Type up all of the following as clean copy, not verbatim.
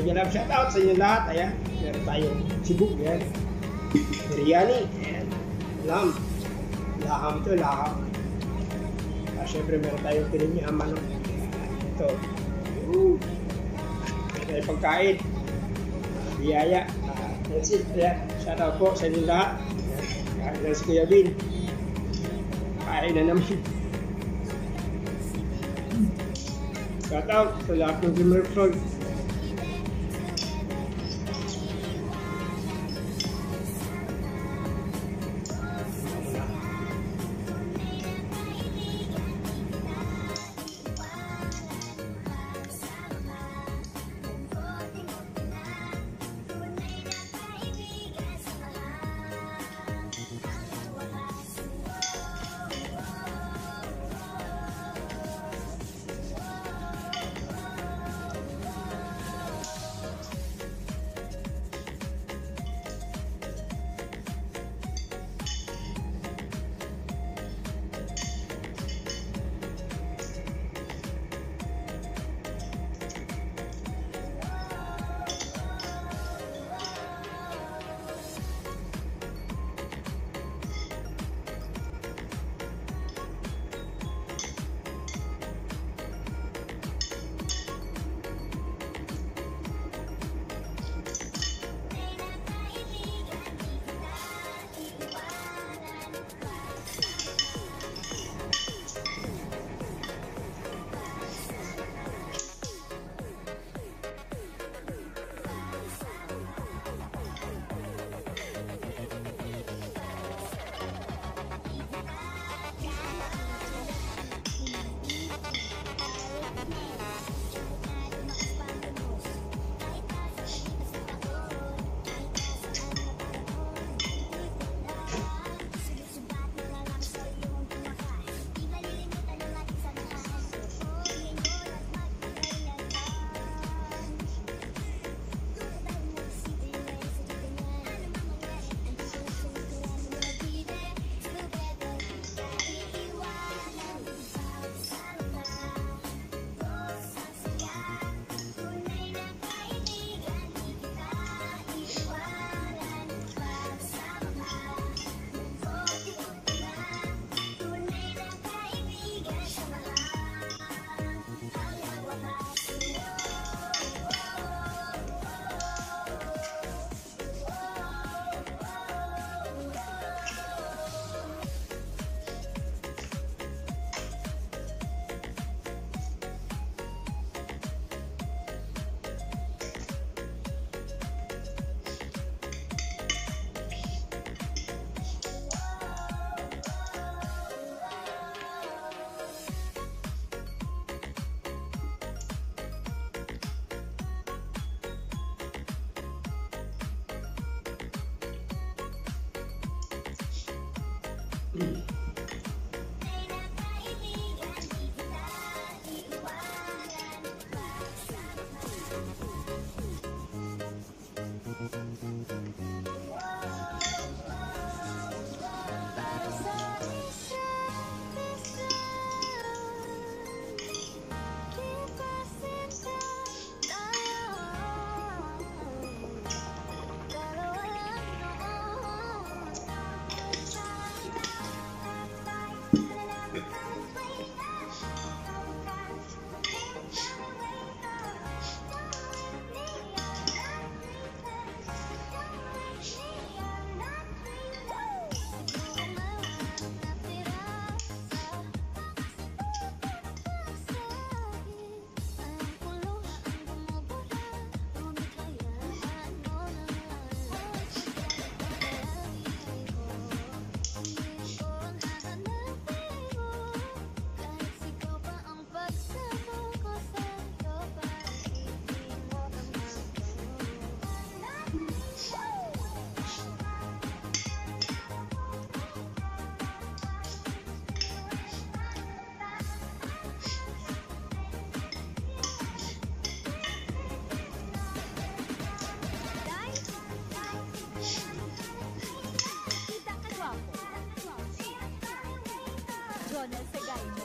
Mega Love, shout out sa inyo lahat. Ayan, meron tayong Cebu, yan. Biryani, ayan. Lamb. Laham to, laham. Siyempre meron tayong pininyang manok. Ito. Meron tayong pagkain. Biyaya. That's it. Ayan. Shout out po sa inyo lahat. Kain lang si Kuya Bin. Kain na naman. Shout out sa lahat ng Glimmerfrog.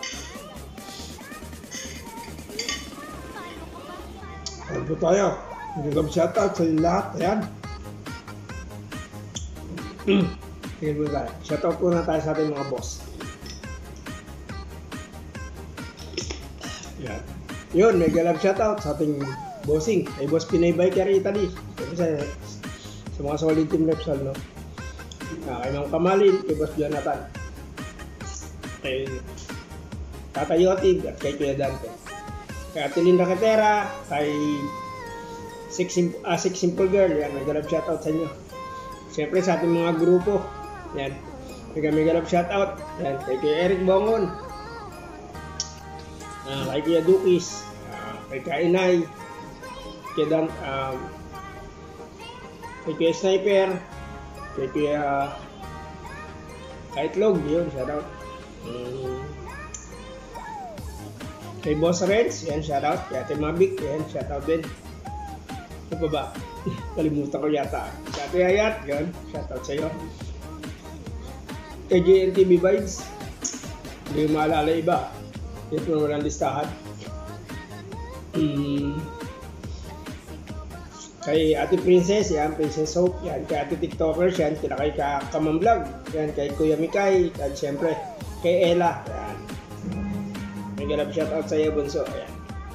Ano po tayo? Shoutout sa lahat. Ayan. Tingin mo tayo. Shoutout po na tayo sa ating mga boss. Ayan. Yun, mega love shoutout sa ating bossing. Kay Boss Pinay Biker Italy. Sa mga solid team Repsol, no? Kay Mang Kamalin, kay Boss Jonathan. Kay Tata Yotib at kay Kuya Dante. Kay Ate Linda Katera, kay Six Simple Girl, yan, mega love shoutout sa inyo. Siyempre sa ating mga grupo, yan, mega love shoutout, yan, kay Kuya Eric Bongon, kay Kuya Dukis, kay Kainay, kay Kuya Sniper, kay Kuya Kaitlog, yun, shoutout. Kay Boss Reds, yan, shoutout. Kay Ate Mavic, yan, shoutout din. Ano pa ba? Kalimutan ko yata. Kay Ate Hayat, yan, shoutout sa'yo. Kay JNTV Vibes, hindi ko maalala iba. Ito na walang listahan. Kay Ate Princess, yan, Princess Hope, yan, kay Ate TikTokers, yan, kay Kamam Vlog, yan, kay Kuya Mikay, at siyempre, kay Ella, yan. May galap shoutout sa iyo, Bunso, yan.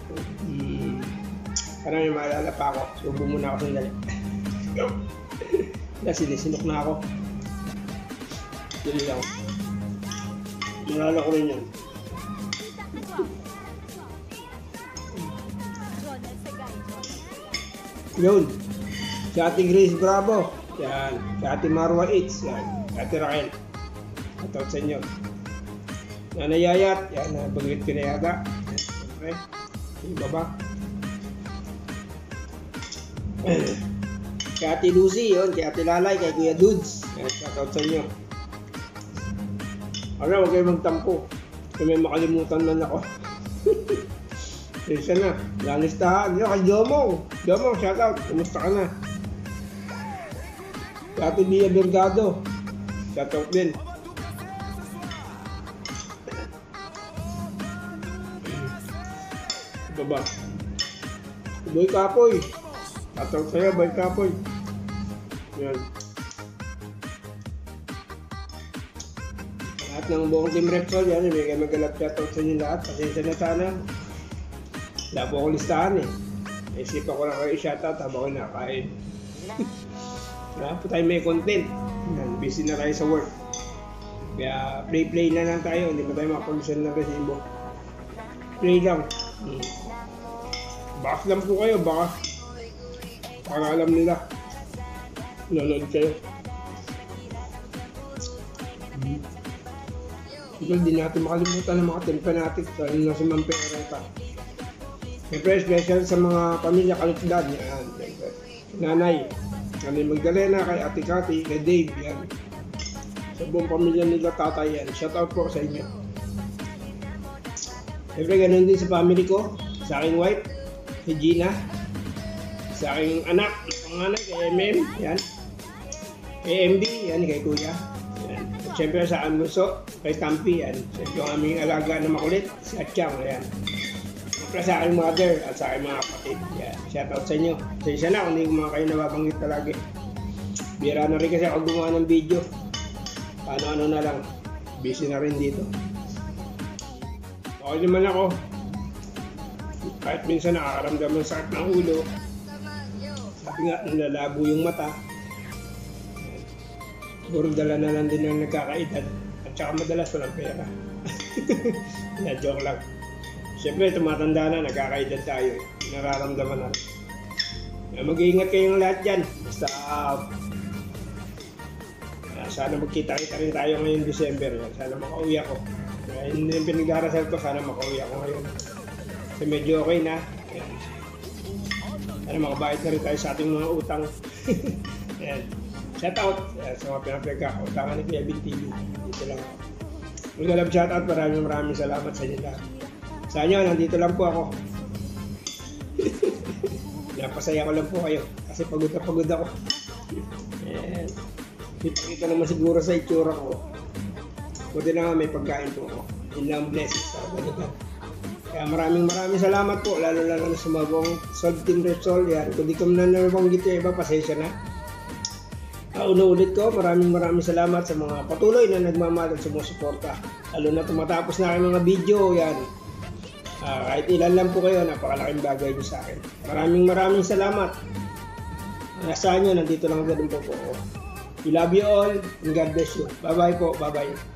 Parang may maalala pa ako, subo muna ako sandali. Sinisinok na ako. Dili lang. Malala ko rin yan. Yun, si Ate Grace Bravo, yan, si Ate Marwa Itz, yan, si Ate Raquel, shoutout sa inyo. Nanay Yayat, yan, nabanggit ko na yata. Okay, iba ba? Kay Ate Lucy, yun, kay Ate Lalay, kay Kuya Dudes, yan, shoutout sa inyo. Ano, huwag kayo magtampo, kung may makalimutan man ako. Isa na, lalistahan. Kay Jomong. Jomong, shoutout. Kumusta ka na? Kay Ate Bia Bergado. Shoutout din. Baba. Boy Kapoy. Shoutout sa'yo, Boy Kapoy. Yan. Lahat ng buong Team Repsol, yan. May magalap shoutout sa inyo lahat. Pasensya na sana. Wala po akong listahan eh. Isip ako lang kayo i-shoutout habang ako nakain. Wala po tayo may content. Busy na tayo sa work. Kaya play na lang tayo. Hindi pa tayo makapag-send ng resibo. Play lang. Bakas lang po kayo. Baka para alam nila. Nanonood kayo. Hindi natin makalimutan ng mga team fanatics. Lalo na si Ma'am Pereta. Siyempre special sa mga pamilya Kalitdan, yan. Nanay, Nanay Magdalena, kay Ate Cathy, kay Dave, yan. Sa buong pamilya nila tatay, yan. Shoutout po sa inyo. Siyempre ganun din sa family ko, sa aking wife, si Gina, sa aking anak, panganay, kay MM, yan. Kay MB, yan, kay Kuya. Yan. Siyempre sa Amuso, kay Tampi, yan. Siyempre yung aming alaga na makulit, si Atchang, yan. Sa aking mother at sa aking mga kapatid. Yeah. Shoutout sa inyo. Sa na kung hindi ko mga kayo nababanggit palagi. Bira na rin kasi ako gumawa ng video. Paano na lang. Busy na rin dito. Okay naman ako. Kahit minsan nakakaramdam ng sakit ng ulo. Sabi nga, nalalabo yung mata. Siguro dala na lang din ng nagkakaedad. At saka madalas walang pera. Na-joke lang. Siyempre, tumatanda na, nagkakaedad tayo. Nararamdaman na. Mag-iingat kayong lahat dyan. Basta, sana magkita-kita rin tayo ngayong December. Sana makauwi ako. Hindi yung pinag-arasal ko, sana makauwi ako ngayon. Kasi medyo okay na. Sana makabayad na rin tayo sa ating mga utang. Shout out sa mga pinapagkakautangan ni Kevin TV. Dito lang ako. Mag-alab shout out, maraming salamat sa inyo lahat. Sa inyo, nandito lang po ako. Napasaya ko lang po kayo. Kasi pagod na pagod ako. And kita naman siguro sa itsura ko. Buti na nga may pagkain po ako. Yun lang blessings sa ganito. Kaya maraming salamat po, lalo sa mga buong Solve Team Repsol. Yan, kung di ko na nabanggit yung iba, pasensya na. Ulit ko, maraming salamat sa mga patuloy na nagmamahal at sumusuporta. Lalo na tumatapos na ang mga video, yan. Kahit ilan lang po kayo, napakalaking bagay nyo sa akin. Maraming salamat. Nasaan nyo, nandito lang din po po. We love you all and God bless you. Bye-bye po, bye-bye.